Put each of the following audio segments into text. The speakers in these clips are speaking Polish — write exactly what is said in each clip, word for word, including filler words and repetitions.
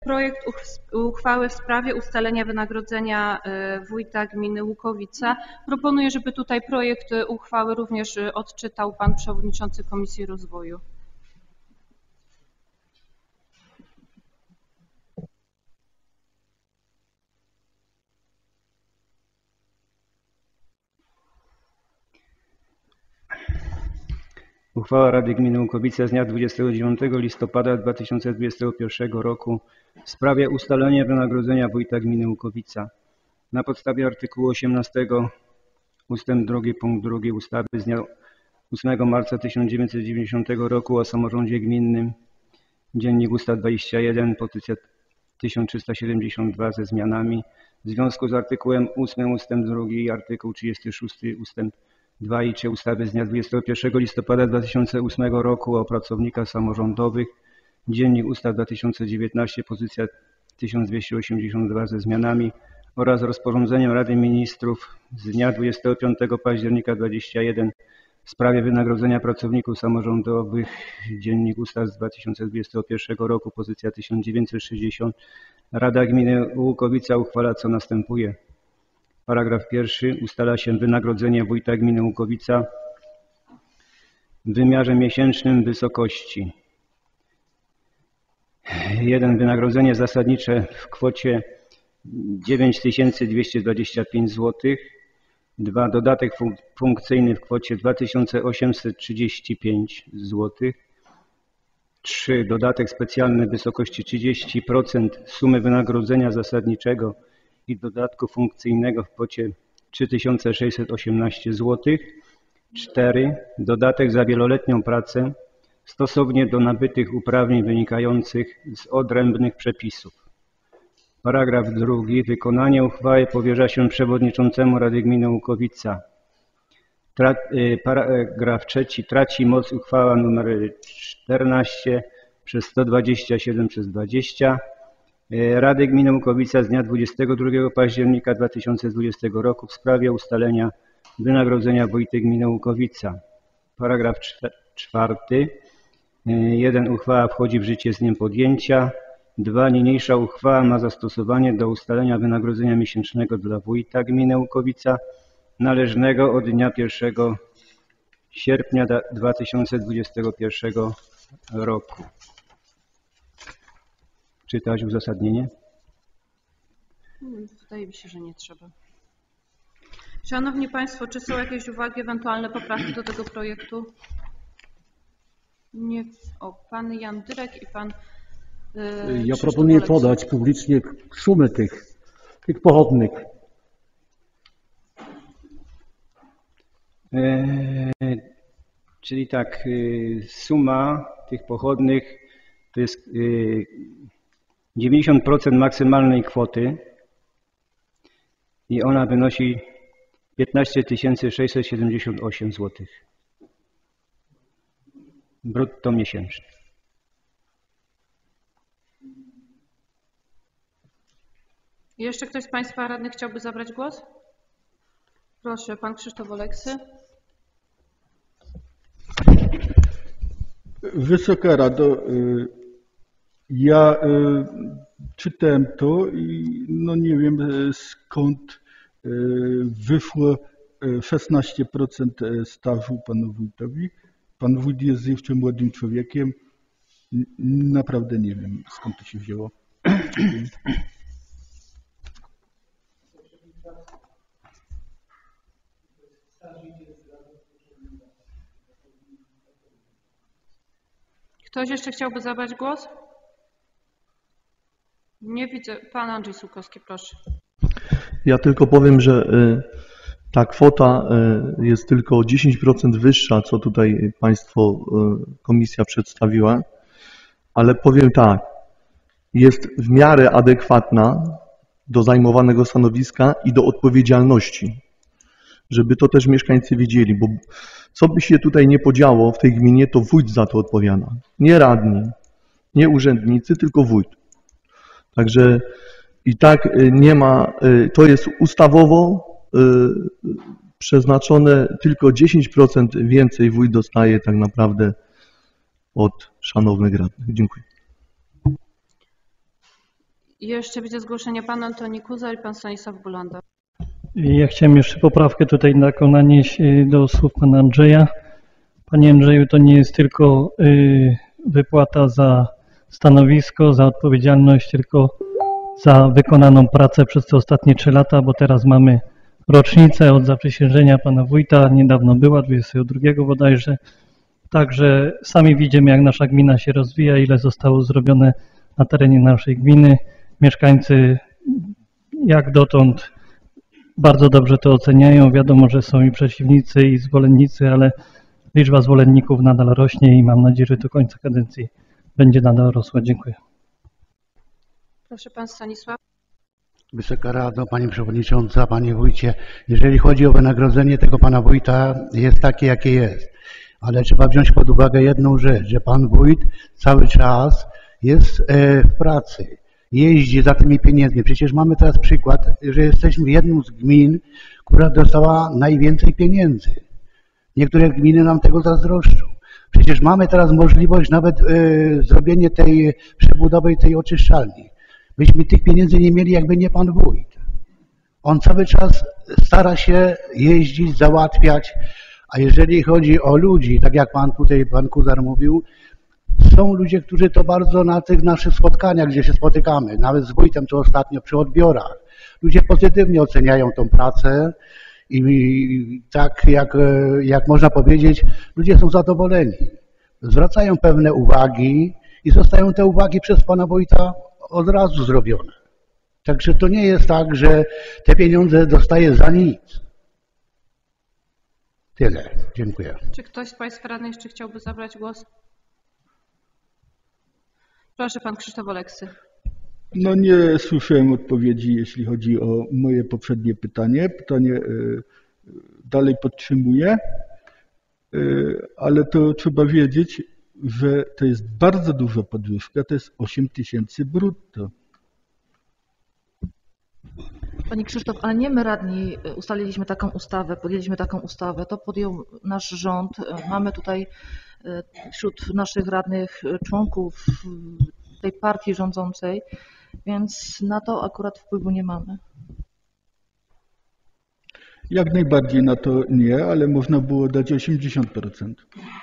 projekt uchwały w sprawie ustalenia wynagrodzenia wójta gminy Łukowica. Proponuję, żeby tutaj projekt uchwały również odczytał pan przewodniczący Komisji Rozwoju. Uchwała Rady Gminy Łukowica z dnia dwudziestego dziewiątego listopada dwa tysiące dwudziestego pierwszego roku w sprawie ustalenia wynagrodzenia wójta gminy Łukowica. Na podstawie artykułu osiemnastego ustęp drugi punkt drugi ustawy z dnia ósmego marca tysiąc dziewięćset dziewięćdziesiątego roku o samorządzie gminnym, Dziennik Ustaw dwadzieścia jeden, petycja tysiąc trzysta siedemdziesiąt dwa ze zmianami, w związku z artykułem ósmym ustęp drugi i artykuł trzydziesty szósty ustęp dwa i trzy ustawy z dnia dwudziestego pierwszego listopada dwa tysiące ósmego roku o pracownikach samorządowych, Dziennik Ustaw dwa tysiące dziewiętnaście, pozycja tysiąc dwieście osiemdziesiąt dwa ze zmianami oraz rozporządzeniem Rady Ministrów z dnia dwudziestego piątego października dwudziestego pierwszego w sprawie wynagrodzenia pracowników samorządowych, Dziennik Ustaw z dwa tysiące dwudziestego pierwszego roku, pozycja tysiąc dziewięćset sześćdziesiąt. Rada Gminy Łukowica uchwala, co następuje. Paragraf pierwszy. Ustala się wynagrodzenie wójta gminy Łukowica w wymiarze miesięcznym w wysokości jeden. Wynagrodzenie zasadnicze w kwocie dziewięć tysięcy dwieście dwadzieścia pięć złotych. dwa. Dodatek funk funkcyjny w kwocie dwa tysiące osiemset trzydzieści pięć złotych. trzy. Dodatek specjalny w wysokości trzydzieści procent sumy wynagrodzenia zasadniczego i dodatku funkcyjnego w kwocie trzy tysiące sześćset osiemnaście złotych. cztery. Dodatek za wieloletnią pracę stosownie do nabytych uprawnień wynikających z odrębnych przepisów. Paragraf drugi. Wykonanie uchwały powierza się przewodniczącemu Rady Gminy Łukowica. Tra paragraf trzeci. Traci moc uchwała nr czternaście przez sto dwadzieścia siedem przez dwadzieścia Rady Gminy Łukowica z dnia dwudziestego drugiego października dwa tysiące dwudziestego roku w sprawie ustalenia wynagrodzenia wójta gminy Łukowica. Paragraf czwarty. jeden. Uchwała wchodzi w życie z dniem podjęcia. dwa. Niniejsza uchwała ma zastosowanie do ustalenia wynagrodzenia miesięcznego dla wójta gminy Łukowica należnego od dnia pierwszego sierpnia dwa tysiące dwudziestego pierwszego roku. Czytać uzasadnienie? Wydaje mi się, że nie trzeba. Szanowni Państwo, czy są jakieś uwagi, ewentualne poprawki do tego projektu? Nie. O, pan Jan Dyrek i pan yy, Ja proponuję podać publicznie sumy tych, tych pochodnych. E, czyli tak, y, suma tych pochodnych to jest y, dziewięćdziesiąt procent maksymalnej kwoty i ona wynosi piętnaście tysięcy sześćset siedemdziesiąt osiem złotych brutto miesięcznie. Jeszcze ktoś z Państwa radnych chciałby zabrać głos? Proszę, pan Krzysztof Oleksy. Wysoka Rado, ja czytałem to i no nie wiem skąd wyszło szesnaście procent stażu panu wójtowi. Pan wójt jest jeszcze młodym człowiekiem. Naprawdę nie wiem, skąd to się wzięło. Ktoś jeszcze chciałby zabrać głos? Nie widzę. Pan Andrzej Sułkowski, proszę. Ja tylko powiem, że ta kwota jest tylko o dziesięć procent wyższa, co tutaj Państwo, komisja przedstawiła, ale powiem tak, jest w miarę adekwatna do zajmowanego stanowiska i do odpowiedzialności, żeby to też mieszkańcy wiedzieli, bo co by się tutaj nie podziało w tej gminie, to wójt za to odpowiada. Nie radni, nie urzędnicy, tylko wójt. Także i tak nie ma, to jest ustawowo przeznaczone, tylko dziesięć procent więcej wójt dostaje tak naprawdę od szanownych radnych. Dziękuję. I jeszcze widzę zgłoszenie pan Antoni Kuzar i pan Stanisław Bulanda. Ja chciałem jeszcze poprawkę tutaj nakonać do słów pana Andrzeja. Panie Andrzeju, to nie jest tylko y, wypłata za stanowisko, za odpowiedzialność, tylko za wykonaną pracę przez te ostatnie trzy lata, bo teraz mamy rocznicę od zaprzysiężenia pana wójta, niedawno była, dwudziestego drugiego bodajże. Także sami widzimy, jak nasza gmina się rozwija, ile zostało zrobione na terenie naszej gminy. Mieszkańcy jak dotąd bardzo dobrze to oceniają. Wiadomo, że są i przeciwnicy, i zwolennicy, ale liczba zwolenników nadal rośnie i mam nadzieję, że do końca kadencji będzie nadal rosła. Dziękuję. Proszę pan Stanisław. Wysoka Rado, Pani Przewodnicząca, Panie Wójcie, jeżeli chodzi o wynagrodzenie tego Pana Wójta, jest takie, jakie jest. Ale trzeba wziąć pod uwagę jedną rzecz, że Pan Wójt cały czas jest w pracy, jeździ za tymi pieniędzmi. Przecież mamy teraz przykład, że jesteśmy jedną z gmin, która dostała najwięcej pieniędzy. Niektóre gminy nam tego zazdroszczą. Przecież mamy teraz możliwość nawet y, zrobienia tej przebudowy tej oczyszczalni. Myśmy tych pieniędzy nie mieli, jakby nie Pan Wójt. On cały czas stara się jeździć, załatwiać, a jeżeli chodzi o ludzi, tak jak Pan tutaj, Pan Kuzar mówił, są ludzie, którzy to bardzo na tych naszych spotkaniach, gdzie się spotykamy, nawet z wójtem to ostatnio przy odbiorach, ludzie pozytywnie oceniają tą pracę i tak jak, jak można powiedzieć, ludzie są zadowoleni. Zwracają pewne uwagi i zostają te uwagi przez Pana wójta od razu zrobione. Także to nie jest tak, że te pieniądze dostaje za nic. Tyle. Dziękuję. Czy ktoś z Państwa radnych jeszcze chciałby zabrać głos? Proszę, pan Krzysztof Oleksy. No nie słyszałem odpowiedzi, jeśli chodzi o moje poprzednie pytanie. Pytanie y, dalej podtrzymuję, y, ale to trzeba wiedzieć, że to jest bardzo duża podwyżka, to jest osiem tysięcy brutto. Panie Krzysztof, ale nie my radni ustaliliśmy taką ustawę, podjęliśmy taką ustawę, to podjął nasz rząd. Mamy tutaj wśród naszych radnych członków tej partii rządzącej, więc na to akurat wpływu nie mamy. Jak najbardziej na to nie, ale można było dać osiemdziesiąt procent.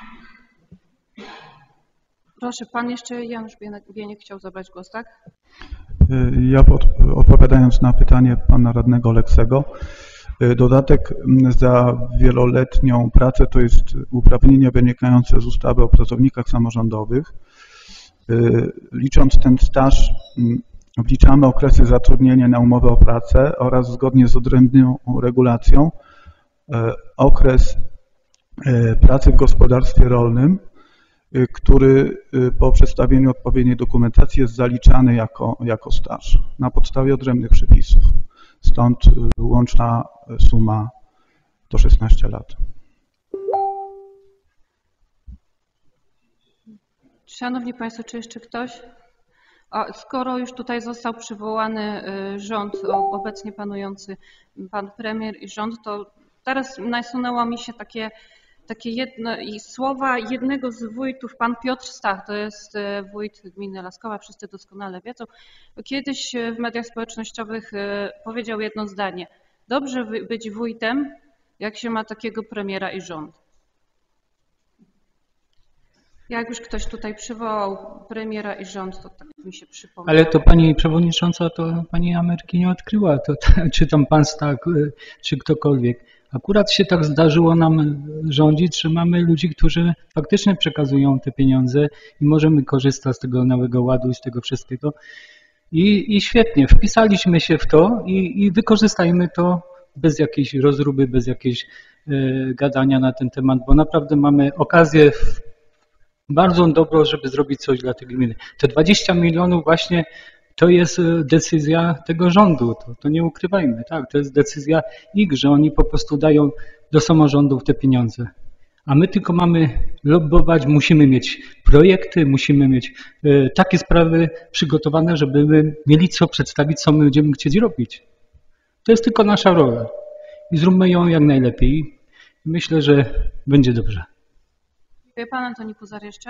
Proszę, pan jeszcze, Janusz Bieniek chciał zabrać głos, tak? Ja pod, odpowiadając na pytanie pana radnego Oleksego, dodatek za wieloletnią pracę to jest uprawnienie wynikające z ustawy o pracownikach samorządowych. Licząc ten staż, wliczamy okresy zatrudnienia na umowę o pracę oraz zgodnie z odrębną regulacją okres pracy w gospodarstwie rolnym, który po przedstawieniu odpowiedniej dokumentacji jest zaliczany jako, jako staż na podstawie odrębnych przepisów. Stąd łączna suma to szesnaście lat. Szanowni Państwo, czy jeszcze ktoś? A skoro już tutaj został przywołany rząd, obecnie panujący pan premier i rząd, to teraz nasunęło mi się takie Takie jedno, i słowa jednego z wójtów, pan Piotr Stach, to jest wójt gminy Laskowa, wszyscy doskonale wiedzą, kiedyś w mediach społecznościowych powiedział jedno zdanie: dobrze być wójtem, jak się ma takiego premiera i rząd. Jak już ktoś tutaj przywołał premiera i rząd, to tak mi się przypomniało. Ale to pani przewodnicząca, to pani Ameryki nie odkryła, to, czy tam pan Stach, czy ktokolwiek. Akurat się tak zdarzyło nam rządzić, że mamy ludzi, którzy faktycznie przekazują te pieniądze i możemy korzystać z tego Nowego Ładu i z tego wszystkiego. I, i świetnie, wpisaliśmy się w to i, i wykorzystajmy to bez jakiejś rozruby, bez jakiejś y, gadania na ten temat, bo naprawdę mamy okazję w, bardzo dobrą, żeby zrobić coś dla tej gminy. Te dwadzieścia milionów właśnie to jest decyzja tego rządu, to, to nie ukrywajmy, tak? To jest decyzja ich, że oni po prostu dają do samorządów te pieniądze. A my tylko mamy lobbować, musimy mieć projekty, musimy mieć y, takie sprawy przygotowane, żeby my mieli co przedstawić, co my będziemy chcieć robić. To jest tylko nasza rola. I zróbmy ją jak najlepiej. Myślę, że będzie dobrze. Dziękuję. Pan Antoni Kuzar jeszcze?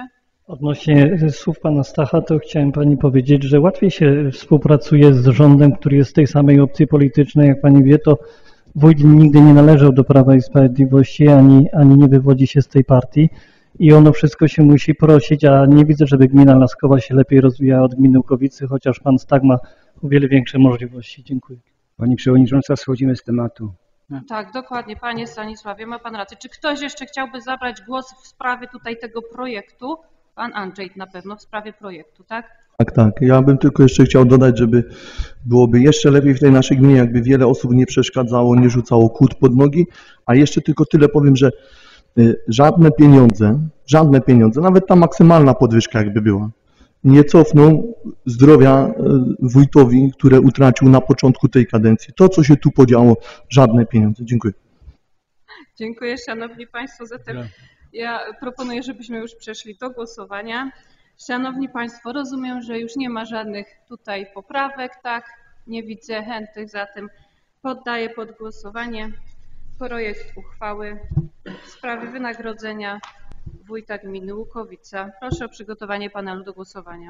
Odnośnie słów pana Stacha, to chciałem pani powiedzieć, że łatwiej się współpracuje z rządem, który jest z tej samej opcji politycznej. Jak pani wie, to wójt nigdy nie należał do Prawa i Sprawiedliwości, ani, ani nie wywodzi się z tej partii i ono wszystko się musi prosić, a nie widzę, żeby gmina Laskowa się lepiej rozwijała od gminy Łukowicy, chociaż pan Stach ma o wiele większe możliwości. Dziękuję. Pani Przewodnicząca, schodzimy z tematu. Tak, dokładnie, panie Stanisławie, ma pan rację. Czy ktoś jeszcze chciałby zabrać głos w sprawie tutaj tego projektu? Pan Andrzej na pewno w sprawie projektu, tak? Tak, tak. Ja bym tylko jeszcze chciał dodać, żeby byłoby jeszcze lepiej w tej naszej gminie, jakby wiele osób nie przeszkadzało, nie rzucało kłód pod nogi, a jeszcze tylko tyle powiem, że y, żadne pieniądze, żadne pieniądze, nawet ta maksymalna podwyżka jakby była, nie cofną zdrowia y, wójtowi, które utracił na początku tej kadencji. To, co się tu podziało, żadne pieniądze. Dziękuję. Dziękuję, szanowni państwo, zatem ja proponuję, żebyśmy już przeszli do głosowania. Szanowni państwo, rozumiem, że już nie ma żadnych tutaj poprawek, tak? Nie widzę chętnych, zatem poddaję pod głosowanie projekt uchwały w sprawie wynagrodzenia wójta gminy Łukowica. Proszę o przygotowanie panelu do głosowania.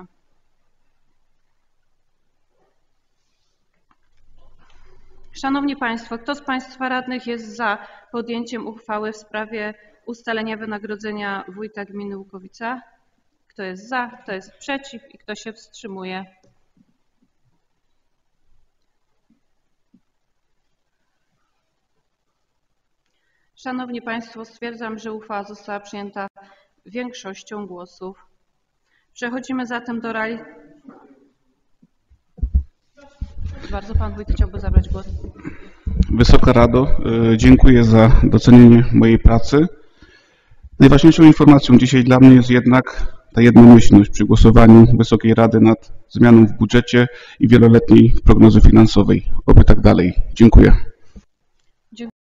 Szanowni państwo, kto z państwa radnych jest za podjęciem uchwały w sprawie ustalenia wynagrodzenia wójta gminy Łukowica? Kto jest za, kto jest przeciw i kto się wstrzymuje? Szanowni państwo, stwierdzam, że uchwała została przyjęta większością głosów. Przechodzimy zatem do realizacji. Bardzo pan wójt chciałby zabrać głos. Wysoka Rado, dziękuję za docenienie mojej pracy. Najważniejszą informacją dzisiaj dla mnie jest jednak ta jednomyślność przy głosowaniu Wysokiej Rady nad zmianą w budżecie i wieloletniej prognozy finansowej. Oby tak dalej. Dziękuję.